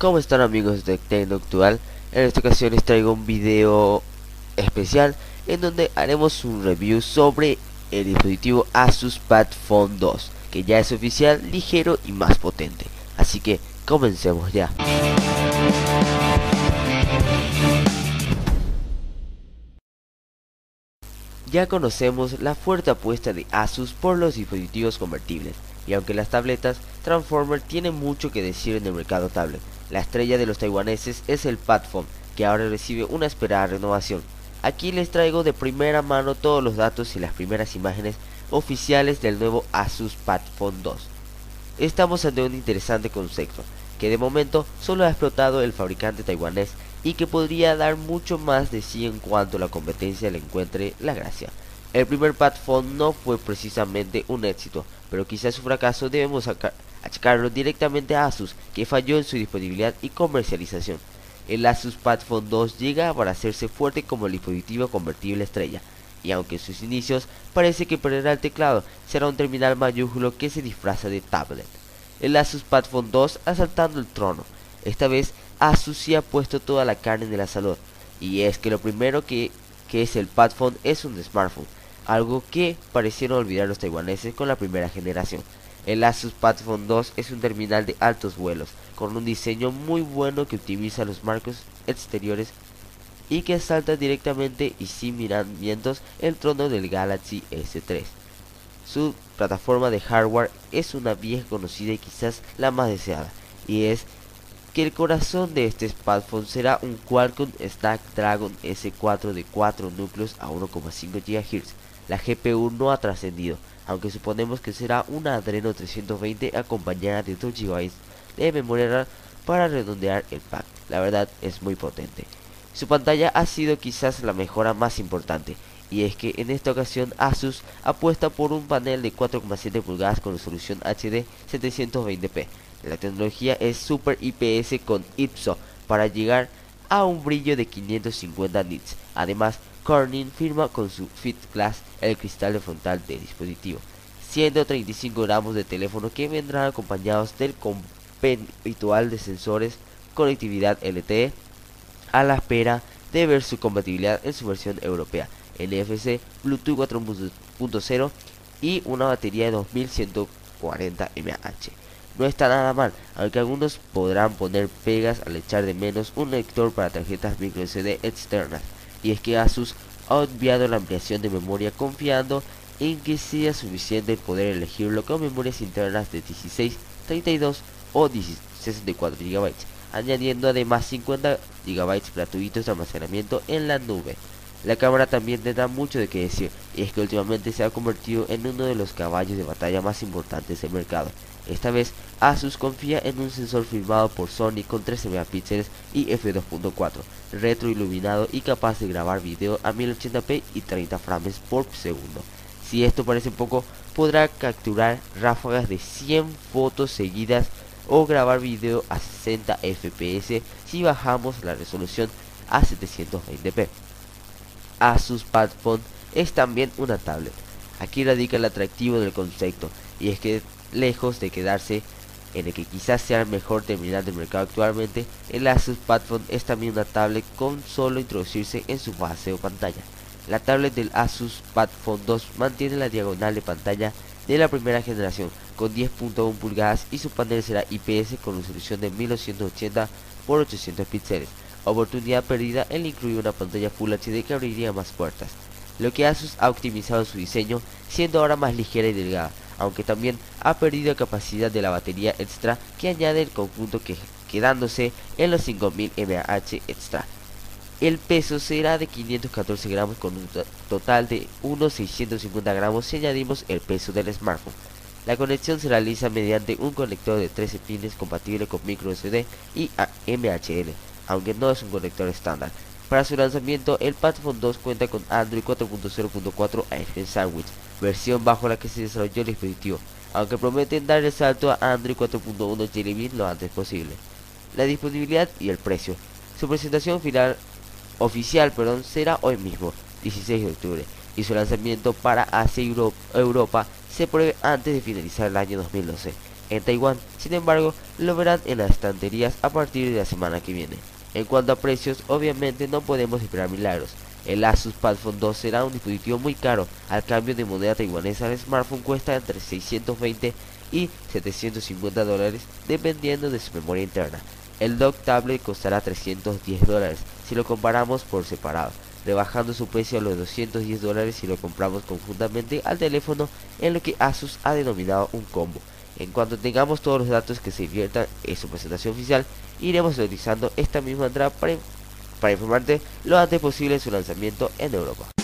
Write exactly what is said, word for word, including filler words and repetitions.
¿Cómo están amigos de Tecnoactual? En esta ocasión les traigo un video especial en donde haremos un review sobre el dispositivo Asus Padfone dos, que ya es oficial, ligero y más potente. Así que comencemos ya. Ya conocemos la fuerte apuesta de Asus por los dispositivos convertibles, y aunque las tabletas Transformer tienen mucho que decir en el mercado tablet, la estrella de los taiwaneses es el Padfone, que ahora recibe una esperada renovación. Aquí les traigo de primera mano todos los datos y las primeras imágenes oficiales del nuevo Asus Padfone dos. Estamos ante un interesante concepto, que de momento solo ha explotado el fabricante taiwanés y que podría dar mucho más de sí en cuanto la competencia le encuentre la gracia. El primer Padfone no fue precisamente un éxito, pero quizás su fracaso debemos achacarlo directamente a Asus, que falló en su disponibilidad y comercialización. El Asus Padfone dos llega para hacerse fuerte como el dispositivo convertible estrella, y aunque en sus inicios parece que perderá el teclado, será un terminal mayúsculo que se disfraza de tablet. El Asus Padfone dos asaltando el trono. Esta vez Asus sí ha puesto toda la carne en el asador, y es que lo primero que, que es el Padfone es un smartphone, algo que parecieron olvidar los taiwaneses con la primera generación. El Asus Padfone dos es un terminal de altos vuelos, con un diseño muy bueno que optimiza los marcos exteriores y que salta directamente y sin miramientos el trono del Galaxy S tres. Su plataforma de hardware es una vieja conocida y quizás la más deseada, y es que el corazón de este Padfone será un Qualcomm Snapdragon S cuatro de cuatro núcleos a uno coma cinco gigahercios. La G P U no ha trascendido, aunque suponemos que será una Adreno trescientos veinte acompañada de dos gigabytes de memoria RAM para redondear el pack. La verdad es muy potente. Su pantalla ha sido quizás la mejora más importante, y es que en esta ocasión Asus apuesta por un panel de cuatro coma siete pulgadas con resolución H D setecientos veinte p. La tecnología es Super I P S con I P S O para llegar a un brillo de quinientos cincuenta nits. Además, Corning firma con su Fit Glass el cristal de frontal del dispositivo. ciento treinta y cinco gramos de teléfono que vendrán acompañados del compendio habitual de sensores, conectividad L T E, a la espera de ver su compatibilidad en su versión europea, N F C, Bluetooth cuatro punto cero y una batería de dos mil ciento cuarenta miliamperios hora. No está nada mal, aunque algunos podrán poner pegas al echar de menos un lector para tarjetas micro S D externas, y es que Asus ha obviado la ampliación de memoria confiando en que sea suficiente poder elegirlo con memorias internas de dieciséis, treinta y dos o sesenta y cuatro gigabytes, añadiendo además cincuenta gigabytes gratuitos de almacenamiento en la nube. La cámara también tendrá mucho de qué decir, y es que últimamente se ha convertido en uno de los caballos de batalla más importantes del mercado. Esta vez Asus confía en un sensor filmado por Sony con trece megapíxeles y f dos punto cuatro, retroiluminado y capaz de grabar video a mil ochenta p y treinta frames por segundo. Si esto parece poco, podrá capturar ráfagas de cien fotos seguidas o grabar video a sesenta F P S si bajamos la resolución a setecientos veinte p. Asus Padfone es también una tablet. Aquí radica el atractivo del concepto, y es que lejos de quedarse en el que quizás sea el mejor terminal del mercado actualmente, el Asus Padfone es también una tablet con solo introducirse en su base o pantalla. La tablet del Asus Padfone dos mantiene la diagonal de pantalla de la primera generación con diez punto uno pulgadas y su panel será I P S con resolución de mil doscientos ochenta por ochocientos píxeles, oportunidad perdida en incluir una pantalla Full H D que abriría más puertas. Lo que Asus ha optimizado su diseño, siendo ahora más ligera y delgada, aunque también ha perdido capacidad de la batería extra que añade el conjunto, que, quedándose en los cinco mil miliamperios hora extra. El peso será de quinientos catorce gramos con un total de unos seiscientos cincuenta gramos si añadimos el peso del smartphone. La conexión se realiza mediante un conector de trece pines compatible con micro S D y M H L, aunque no es un conector estándar. Para su lanzamiento, el Padfone dos cuenta con Android cuatro punto cero punto cuatro Ice Sandwich, versión bajo la que se desarrolló el dispositivo, aunque prometen dar el salto a Android cuatro punto uno Jelly Bean lo antes posible. La disponibilidad y el precio. Su presentación final oficial perdón, será hoy mismo, dieciséis de octubre, y su lanzamiento para Asia y Europa se prevé antes de finalizar el año dos mil doce. en Taiwán. Sin embargo, lo verán en las estanterías a partir de la semana que viene. En cuanto a precios, obviamente no podemos esperar milagros. El Asus Padfone dos será un dispositivo muy caro. Al cambio de moneda taiwanesa, el smartphone cuesta entre seiscientos veinte y setecientos cincuenta dólares dependiendo de su memoria interna. El dock tablet costará trescientos diez dólares si lo comparamos por separado, rebajando su precio a los doscientos diez dólares si lo compramos conjuntamente al teléfono, en lo que Asus ha denominado un combo. En cuanto tengamos todos los datos que se inviertan en su presentación oficial, iremos realizando esta misma entrada para, para informarte lo antes posible de su lanzamiento en Europa.